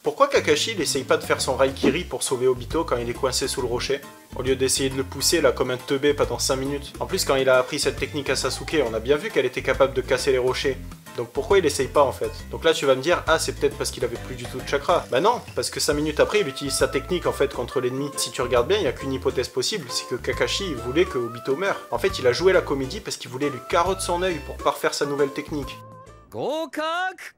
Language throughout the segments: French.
Pourquoi Kakashi il essaye pas de faire son Raikiri pour sauver Obito quand il est coincé sous le rocher? Au lieu d'essayer de le pousser là comme un teubé pendant 5 minutes. En plus quand il a appris cette technique à Sasuke, on a bien vu qu'elle était capable de casser les rochers. Donc pourquoi il essaye pas en fait? Donc là tu vas me dire, ah c'est peut-être parce qu'il avait plus du tout de chakra. Bah non, parce que 5 minutes après il utilise sa technique en fait contre l'ennemi. Si tu regardes bien, il n'y a qu'une hypothèse possible, c'est que Kakashi il voulait que Obito meure. En fait il a joué la comédie parce qu'il voulait lui carotte son œil pour parfaire sa nouvelle technique. Gokak.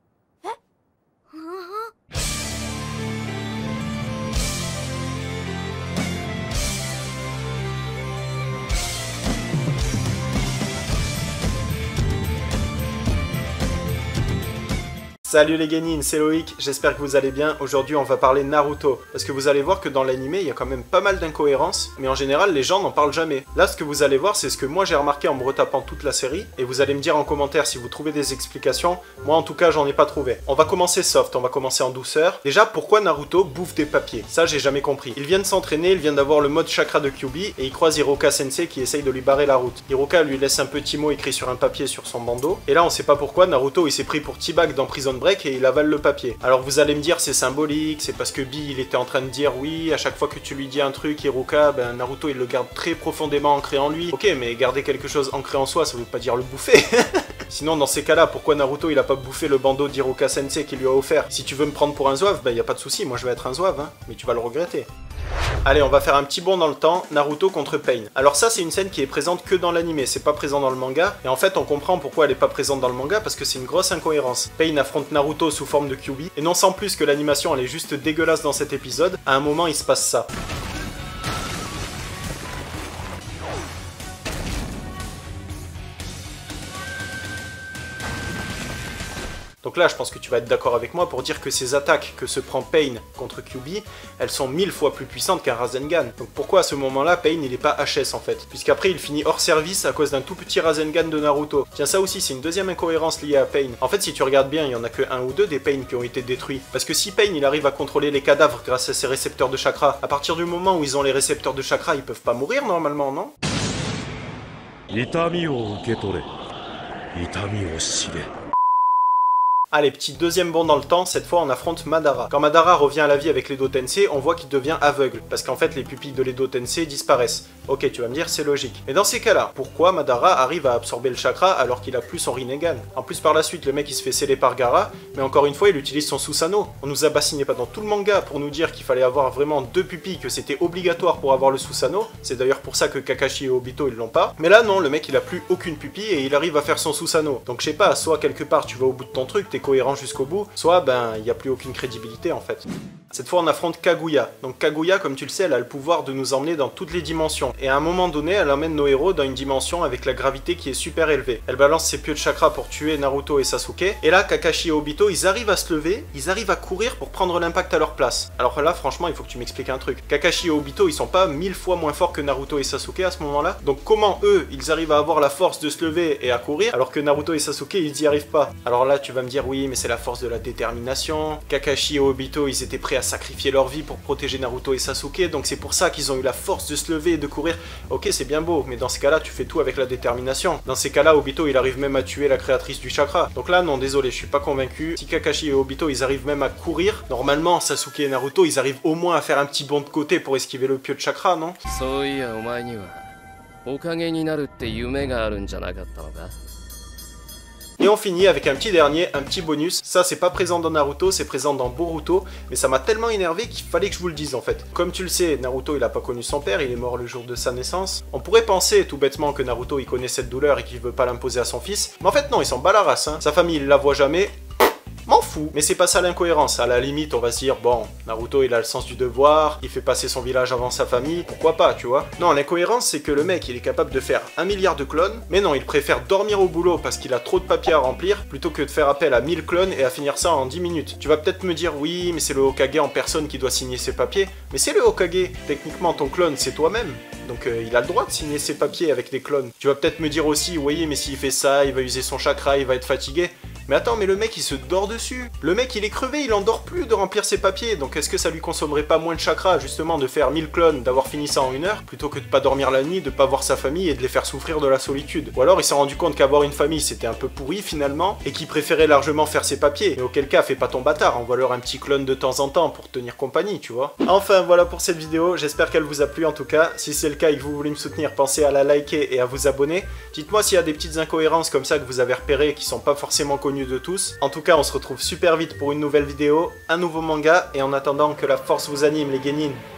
Salut les Genin, c'est Loïc, j'espère que vous allez bien. Aujourd'hui on va parler Naruto, parce que vous allez voir que dans l'anime il y a quand même pas mal d'incohérences, mais en général les gens n'en parlent jamais. Là ce que vous allez voir c'est ce que moi j'ai remarqué en me retapant toute la série, et vous allez me dire en commentaire si vous trouvez des explications. Moi en tout cas j'en ai pas trouvé. On va commencer soft, on va commencer en douceur. Déjà pourquoi Naruto bouffe des papiers? Ça j'ai jamais compris. Il vient de s'entraîner, il vient d'avoir le mode chakra de Kyuubi, et il croise Hiroka Sensei qui essaye de lui barrer la route. Hiroka lui laisse un petit mot écrit sur un papier sur son bandeau, et là on sait pas pourquoi Naruto il s'est pris pour T-Bag dans Prison Break et il avale le papier. Alors vous allez me dire c'est symbolique, c'est parce que Bi il était en train de dire oui, à chaque fois que tu lui dis un truc Hiroka, ben Naruto il le garde très profondément ancré en lui. Ok, mais garder quelque chose ancré en soi ça veut pas dire le bouffer. Sinon dans ces cas-là, pourquoi Naruto il a pas bouffé le bandeau d'Hiroka Sensei qu'il lui a offert? Si tu veux me prendre pour un zouave, ben y a pas de souci, moi je vais être un zouave, hein, mais tu vas le regretter. Allez, on va faire un petit bond dans le temps, Naruto contre Pain. Alors ça, c'est une scène qui est présente que dans l'anime, c'est pas présent dans le manga. Et en fait, on comprend pourquoi elle est pas présente dans le manga, parce que c'est une grosse incohérence. Pain affronte Naruto sous forme de Kyuubi, et non sans plus que l'animation elle est juste dégueulasse dans cet épisode, à un moment il se passe ça. Donc là, je pense que tu vas être d'accord avec moi pour dire que ces attaques que se prend Pain contre Kyuubi, elles sont 1000 fois plus puissantes qu'un Rasengan. Donc pourquoi à ce moment-là, Pain il est pas HS en fait? Puisqu'après il finit hors service à cause d'un tout petit Rasengan de Naruto. Tiens, ça aussi c'est une deuxième incohérence liée à Pain. En fait, si tu regardes bien, il y en a que un ou deux des Pain qui ont été détruits. Parce que si Pain il arrive à contrôler les cadavres grâce à ses récepteurs de chakra, à partir du moment où ils ont les récepteurs de chakra, ils peuvent pas mourir normalement, non? Allez, petit deuxième bond dans le temps, cette fois on affronte Madara. Quand Madara revient à la vie avec l'Edo Tensei, on voit qu'il devient aveugle, parce qu'en fait les pupilles de l'Edo Tensei disparaissent. Ok, tu vas me dire, c'est logique. Mais dans ces cas-là, pourquoi Madara arrive à absorber le chakra alors qu'il a plus son Rinnegan? En plus par la suite, le mec il se fait sceller par Gaara, mais encore une fois il utilise son Susanoo. On nous a bassiné pendant tout le manga pour nous dire qu'il fallait avoir vraiment deux pupilles, que c'était obligatoire pour avoir le Susanoo. C'est d'ailleurs pour ça que Kakashi et Obito ils l'ont pas. Mais là non, le mec il a plus aucune pupille et il arrive à faire son Susanoo. Donc je sais pas, soit quelque part tu vas au bout de ton truc, t'es cohérent jusqu'au bout, soit ben il n'y a plus aucune crédibilité en fait. Cette fois on affronte Kaguya. Donc Kaguya, comme tu le sais, elle a le pouvoir de nous emmener dans toutes les dimensions. Et à un moment donné, elle emmène nos héros dans une dimension avec la gravité qui est super élevée. Elle balance ses pieux de chakra pour tuer Naruto et Sasuke. Et là, Kakashi et Obito, ils arrivent à se lever, ils arrivent à courir pour prendre l'impact à leur place. Alors là, franchement, il faut que tu m'expliques un truc. Kakashi et Obito, ils sont pas 1000 fois moins forts que Naruto et Sasuke à ce moment-là. Donc comment eux, ils arrivent à avoir la force de se lever et à courir, alors que Naruto et Sasuke, ils y arrivent pas? Alors là, tu vas me dire, oui, mais c'est la force de la détermination. Kakashi et Obito, ils étaient prêts à sacrifier leur vie pour protéger Naruto et Sasuke, donc c'est pour ça qu'ils ont eu la force de se lever et de courir. Ok, c'est bien beau, mais dans ce cas-là, tu fais tout avec la détermination. Dans ces cas-là, Obito, il arrive même à tuer la créatrice du chakra. Donc là, non, désolé, je suis pas convaincu. Si Kakashi et Obito, ils arrivent même à courir, normalement, Sasuke et Naruto, ils arrivent au moins à faire un petit bond de côté pour esquiver le pieu de chakra, non? Et on finit avec un petit dernier, un petit bonus. Ça, c'est pas présent dans Naruto, c'est présent dans Boruto. Mais ça m'a tellement énervé qu'il fallait que je vous le dise en fait. Comme tu le sais, Naruto, il a pas connu son père, il est mort le jour de sa naissance. On pourrait penser tout bêtement que Naruto, il connaît cette douleur et qu'il veut pas l'imposer à son fils. Mais en fait, non, il s'en bat la race, hein. Sa famille, il la voit jamais. M'en fous. Mais c'est pas ça l'incohérence. À la limite, on va se dire, bon, Naruto, il a le sens du devoir, il fait passer son village avant sa famille, pourquoi pas, tu vois. Non, l'incohérence, c'est que le mec, il est capable de faire 1 milliard de clones, mais non, il préfère dormir au boulot parce qu'il a trop de papier à remplir, plutôt que de faire appel à 1000 clones et à finir ça en 10 minutes. Tu vas peut-être me dire, oui, mais c'est le Hokage en personne qui doit signer ses papiers. Mais c'est le Hokage. Techniquement, ton clone, c'est toi-même. Donc il a le droit de signer ses papiers avec des clones. Tu vas peut-être me dire aussi, oui, mais s'il fait ça, il va user son chakra, il va être fatigué. Mais attends, mais le mec il se dort dessus. Le mec il est crevé, il en dort plus de remplir ses papiers. Donc est-ce que ça lui consommerait pas moins de chakra justement de faire 1000 clones, d'avoir fini ça en 1 heure, plutôt que de pas dormir la nuit, de pas voir sa famille et de les faire souffrir de la solitude? Ou alors il s'est rendu compte qu'avoir une famille c'était un peu pourri finalement, et qu'il préférait largement faire ses papiers. Mais auquel cas, fais pas ton bâtard, envoie-leur un petit clone de temps en temps pour tenir compagnie, tu vois. Enfin voilà pour cette vidéo, j'espère qu'elle vous a plu en tout cas. Si c'est le cas et que vous voulez me soutenir, pensez à la liker et à vous abonner. Dites-moi s'il y a des petites incohérences comme ça que vous avez repérées et qui sont pas forcément connues de tous. En tout cas, on se retrouve super vite pour une nouvelle vidéo, un nouveau manga, et en attendant, que la force vous anime les guenines.